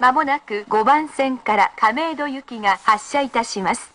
まもなく5番線から亀戸行きが発車いたします。